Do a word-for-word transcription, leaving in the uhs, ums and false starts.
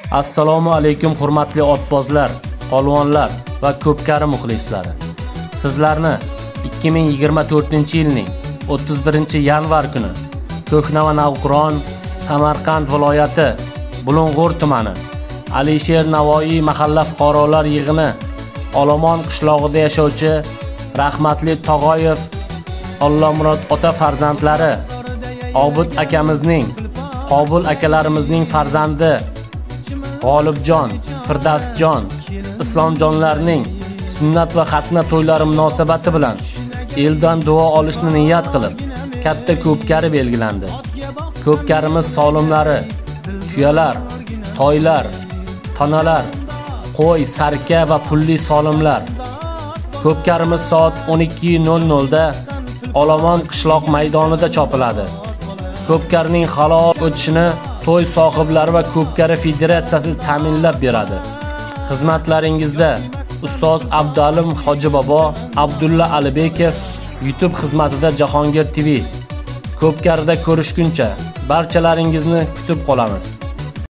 Assalomu alaykum hurmatli otbozlar, polvonlar va ko'pkari muxlislari. Sizlarni ikki ming yigirma to'rtinchi yilning o'ttiz birinchi yanvar kuni Ko'hna va Navqiron, Samarqand viloyati Bulung'ur tumani Alisher Navoiy mahalla fuqarolar yig'ini Olomon qishlog'ida yashovchi rahmatli Tog'oyev Allamurod ota farzandlari Obid akamizning, Qobul akalarimizning farzandi G'olibjon, Firdavsjon, Islomjonlarning sunnat va xatna to'ylari munosabati bilan eldan duo olishni niyat qilib, katta ko'pkari belgilandi. Ko'pkarimiz solimlari, tuyalar, toylar, tonalar, qo'y, sarka va pulli solimlar. Ko'pkarimiz soat o'n ikki nol nol da Olomon qishloq maydonida chopiladi. Ko'pkarining halol o'tishini to'y sohiblari va ko'pkari federatsiyasi ta'minlab beradi. Xizmatlaringizda ustoz Abdualim Hoji bobo, Abdulla Alibekov YouTube xizmatida Jahongir T V. Ko'pkarida ko'rishguncha barchalaringizni kutib qolamiz.